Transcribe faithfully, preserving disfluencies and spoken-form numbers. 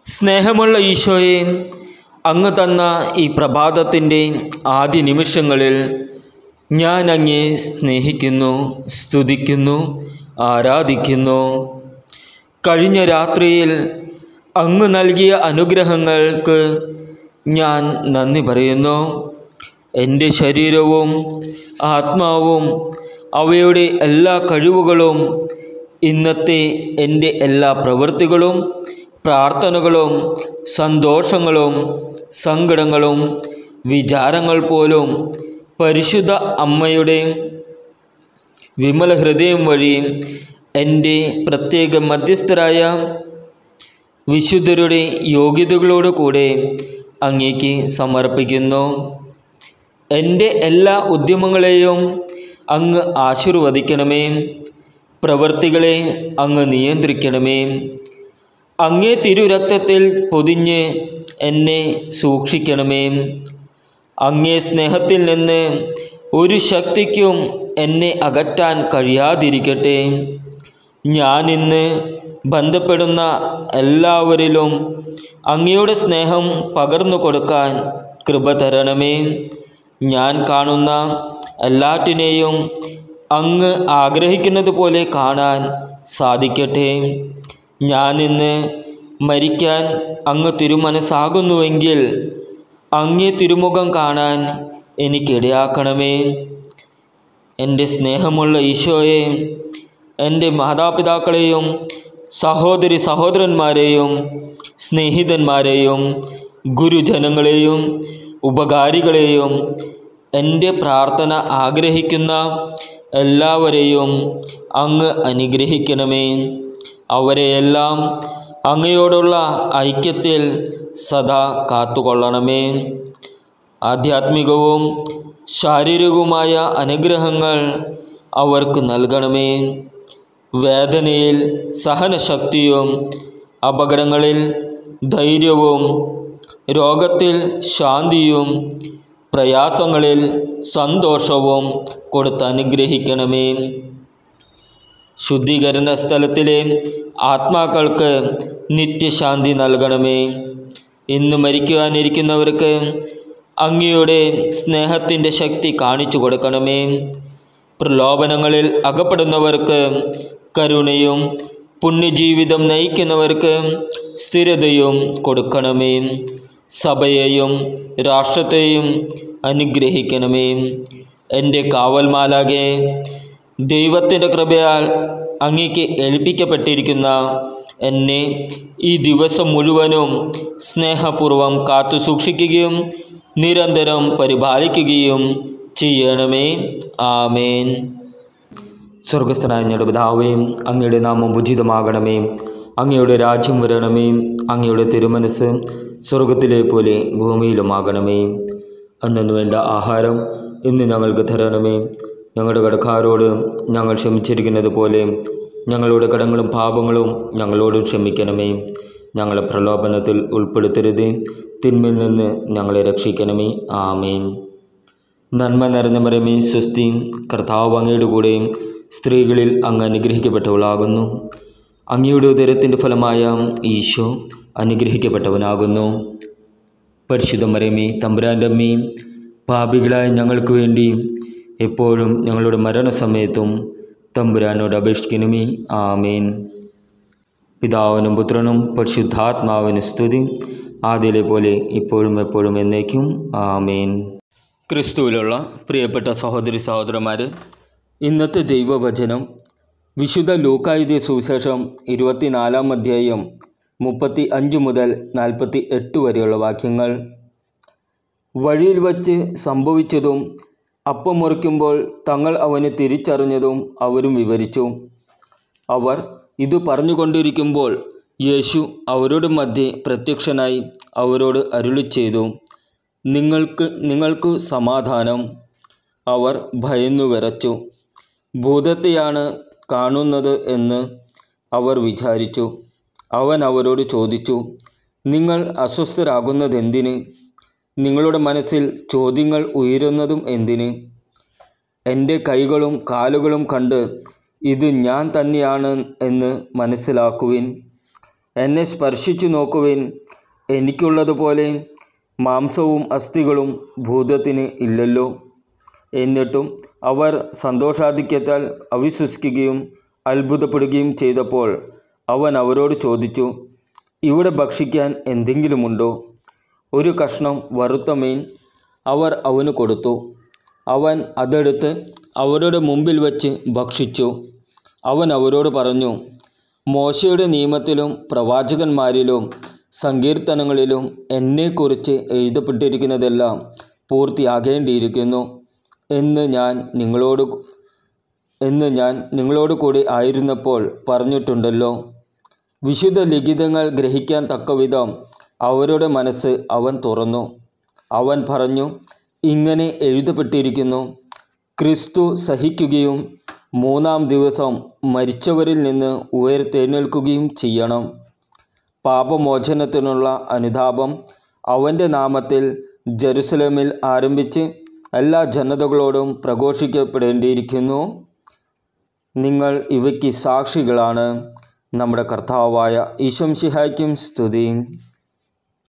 സ്നേഹമുള്ള ഈശോയെ, അങ്ങ് തന്ന ഈ പ്രഭാതത്തിൻ്റെ ആദ്യ നിമിഷങ്ങളിൽ ഞാൻ അങ്ങയെ സ്നേഹിക്കുന്നു, സ്തുതിക്കുന്നു, ആരാധിക്കുന്നു. കഴിഞ്ഞ രാത്രിയിൽ അങ്ങ് നൽകിയ അനുഗ്രഹങ്ങൾക്ക് ഞാൻ നന്ദി പറയുന്നു. എൻ്റെ ശരീരവും ആത്മാവും അവയുടെ എല്ലാ കഴിവുകളും ഇന്നത്തെ എൻ്റെ എല്ലാ പ്രവൃത്തികളും പ്രാർത്ഥനകളും സന്തോഷങ്ങളും സങ്കടങ്ങളും വിചാരങ്ങൾ പോലും പരിശുദ്ധ അമ്മയുടെ വിമല ഹൃദയം വഴി എൻ്റെ പ്രത്യേക മധ്യസ്ഥരായ വിശുദ്ധരുടെ യോഗ്യതകളോട് കൂടെ അങ്ങേക്ക് സമർപ്പിക്കുന്നു. എൻ്റെ എല്ലാ ഉദ്യമങ്ങളെയും അങ്ങ് ആശീർവദിക്കണമേ. പ്രവൃത്തികളെ അങ്ങ് നിയന്ത്രിക്കണമേ. അങ്ങേ തിരുരക്തത്തിൽ പൊതിഞ്ഞ് എന്നെ സൂക്ഷിക്കണമേ. അങ്ങേ സ്നേഹത്തിൽ നിന്ന് ഒരു ശക്തിക്കും എന്നെ അകറ്റാൻ കഴിയാതിരിക്കട്ടെ. ഞാനിന്ന് ബന്ധപ്പെടുന്ന എല്ലാവരിലും അങ്ങയുടെ സ്നേഹം പകർന്നു കൊടുക്കാൻ കൃപ തരണമേ. ഞാൻ കാണുന്ന എല്ലാറ്റിനെയും അങ്ങ് ആഗ്രഹിക്കുന്നത് പോലെ കാണാൻ സാധിക്കട്ടെ. ഞാനിന്ന് മരിക്കാൻ അങ്ങ് തിരുമനസ്സാകുന്നുവെങ്കിൽ അങ്ങേ തിരുമുഖം കാണാൻ എനിക്കിടയാക്കണമേ. എൻ്റെ സ്നേഹമുള്ള ഈശോയെ, എൻ്റെ മാതാപിതാക്കളെയും സഹോദരി സഹോദരന്മാരെയും സ്നേഹിതന്മാരെയും ഗുരുജനങ്ങളെയും ഉപകാരികളെയും എൻ്റെ പ്രാർത്ഥന ആഗ്രഹിക്കുന്ന എല്ലാവരെയും അങ്ങ് അനുഗ്രഹിക്കണമേ. അവരെയെല്ലാം അങ്ങയോടുള്ള ഐക്യത്തിൽ സദാ കാത്തുകൊള്ളണമേ. ആധ്യാത്മികവും ശാരീരികവുമായ അനുഗ്രഹങ്ങൾ അവർക്ക് നൽകണമേ. വേദനയിൽ സഹനശക്തിയും അപകടങ്ങളിൽ ധൈര്യവും രോഗത്തിൽ ശാന്തിയും പ്രയാസങ്ങളിൽ സന്തോഷവും കൊടുത്ത് അനുഗ്രഹിക്കണമേ. ശുദ്ധീകരണ സ്ഥലത്തിലെ ആത്മാക്കൾക്ക് നിത്യശാന്തി നൽകണമേ. ഇന്ന് മരിക്കുവാനിരിക്കുന്നവർക്ക് അങ്ങയുടെ സ്നേഹത്തിൻ്റെ ശക്തി കാണിച്ചു കൊടുക്കണമേ. പ്രലോഭനങ്ങളിൽ അകപ്പെടുന്നവർക്ക് കരുണയും പുണ്യജീവിതം നയിക്കുന്നവർക്ക് സ്ഥിരതയും കൊടുക്കണമേ. സഭയെയും രാഷ്ട്രത്തെയും അനുഗ്രഹിക്കണമേ. എൻ്റെ കാവൽമാലാകെ, ദൈവത്തിൻ്റെ കൃപയാൽ അങ്ങേക്ക് ഏൽപ്പിക്കപ്പെട്ടിരിക്കുന്ന എന്നെ ഈ ദിവസം മുഴുവനും സ്നേഹപൂർവം കാത്തു സൂക്ഷിക്കുകയും നിരന്തരം പരിപാലിക്കുകയും ചെയ്യണമേ. ആമേൻ. സ്വർഗസ്ഥനായ ഞങ്ങളുടെ പിതാവേ, അങ്ങയുടെ നാമം ഉചിതമാകണമേ. അങ്ങയുടെ രാജ്യം വരണമേ. അങ്ങയുടെ തിരുമനസ് സ്വർഗത്തിലെ പോലെ ഭൂമിയിലുമാകണമേ. അന്നു വേണ്ട ആഹാരം ഇന്ന് ഞങ്ങൾക്ക് തരണമേ. ഞങ്ങളുടെ കടക്കാരോട് ഞങ്ങൾ ക്ഷമിച്ചിരിക്കുന്നത് പോലെ ഞങ്ങളുടെ കടങ്ങളും പാപങ്ങളും ഞങ്ങളോട് ക്ഷമിക്കണമേ. ഞങ്ങളെ പ്രലോഭനത്തിൽ ഉൾപ്പെടുത്തരുത്, തിന്മയിൽ നിന്ന് ഞങ്ങളെ രക്ഷിക്കണമേ. ആമേൻ. നന്മ നിറഞ്ഞ മറിയമേ, സ്വസ്തി, കർത്താവ് അങ്ങയുടെ കൂടെ സ്ത്രീകളിൽ അങ്ങ് അനുഗ്രഹിക്കപ്പെട്ടവളാകുന്നു. അങ്ങയുടെ ഉദരത്തിൻ്റെ ഫലമായ ഈശോ അനുഗ്രഹിക്കപ്പെട്ടവനാകുന്നു. പരിശുദ്ധ മറിയമേ, തമ്പുരാൻ്റെ അമ്മേ, പാപികളായ ഞങ്ങൾക്ക് വേണ്ടി എപ്പോഴും ഞങ്ങളുടെ മരണസമയത്തും തമ്പുരാനോട് അപേക്ഷിക്കണമേ. ആമേൻ. പിതാവിനും പുത്രനും പരിശുദ്ധാത്മാവിന് സ്തുതി, ആദ്യയിലെ പോലെ ഇപ്പോഴും എപ്പോഴും എന്നേക്കും. ആമേൻ. ക്രിസ്തുവിലുള്ള പ്രിയപ്പെട്ട സഹോദരി സഹോദരന്മാരെ, ഇന്നത്തെ ദൈവവചനം വിശുദ്ധ ലൂക്കാ എഴുതിയ സുവിശേഷം ഇരുപത്തിനാലാം അധ്യായം മുപ്പത്തി അഞ്ച് മുതൽ നാൽപ്പത്തി എട്ട് വരെയുള്ള വാക്യങ്ങൾ. വഴിയിൽ വച്ച് സംഭവിച്ചതും അപ്പം മുറിക്കുമ്പോൾ തങ്ങൾ അവനെ തിരിച്ചറിഞ്ഞതും അവരും വിവരിച്ചു. അവർ ഇത് പറഞ്ഞുകൊണ്ടിരിക്കുമ്പോൾ യേശു അവരുടെ മധ്യേ പ്രത്യക്ഷനായി അവരോട് അരുളിച്ചെയ്തു, നിങ്ങൾക്ക് നിങ്ങൾക്ക് സമാധാനം. അവർ ഭയന്നു വിറച്ചു. ഭൂതത്തെയാണ് കാണുന്നത് എന്ന് അവർ വിചാരിച്ചു. അവൻ അവരോട് ചോദിച്ചു, നിങ്ങൾ അസ്വസ്ഥരാകുന്നതെന്തിന്? നിങ്ങളുടെ മനസ്സിൽ ചോദ്യങ്ങൾ ഉയരുന്നതും എന്തിന്? എൻ്റെ കൈകളും കാലുകളും കണ്ട് ഇത് ഞാൻ തന്നെയാണ് എന്ന് മനസ്സിലാക്കുവിൻ. എന്നെ സ്പർശിച്ചു നോക്കുവിൻ, എനിക്കുള്ളതുപോലെ മാംസവും അസ്ഥികളും ഭൂതത്തിന് ഇല്ലല്ലോ. എന്നിട്ടും അവർ സന്തോഷാധിക്യത്താൽ അവിശ്വസിക്കുകയും അത്ഭുതപ്പെടുകയും ചെയ്തപ്പോൾ അവൻ അവരോട് ചോദിച്ചു, ഇവിടെ ഭക്ഷിക്കാൻ എന്തെങ്കിലുമുണ്ടോ? ഒരു കഷ്ണം വറുത്ത മീൻ അവർ അവന് കൊടുത്തു. അവൻ അതെടുത്ത് അവരുടെ മുമ്പിൽ വച്ച് ഭക്ഷിച്ചു. അവൻ അവരോട് പറഞ്ഞു, മോശയുടെ നിയമത്തിലും പ്രവാചകന്മാരിലും സങ്കീർത്തനങ്ങളിലും എന്നെക്കുറിച്ച് എഴുതപ്പെട്ടിരിക്കുന്നതെല്ലാം പൂർത്തിയാകേണ്ടിയിരിക്കുന്നു എന്ന് ഞാൻ നിങ്ങളോട് എന്ന് ഞാൻ നിങ്ങളോട് കൂടി ആയിരുന്നപ്പോൾ പറഞ്ഞിട്ടുണ്ടല്ലോ. വിശുദ്ധ ലിഖിതങ്ങൾ ഗ്രഹിക്കാൻ തക്കവിധം അവരുടെ മനസ്സ് അവൻ തുറന്നു. അവൻ പറഞ്ഞു, ഇങ്ങനെ എഴുതപ്പെട്ടിരിക്കുന്നു, ക്രിസ്തു സഹിക്കുകയും മൂന്നാം ദിവസം മരിച്ചവരിൽ നിന്ന് ഉയർത്തെഴുന്നേൽക്കുകയും ചെയ്യണം. പാപമോചനത്തിനുള്ള അനുതാപം അവൻ്റെ നാമത്തിൽ ജെറുസലേമിൽ ആരംഭിച്ച് എല്ലാ ജനതകളോടും പ്രഘോഷിക്കപ്പെടേണ്ടിയിരിക്കുന്നു. നിങ്ങൾ ഇവയ്ക്ക് സാക്ഷികളാണ്. നമ്മുടെ കർത്താവായ ഈശോ മിശിഹായ്ക്കും സ്തുതി.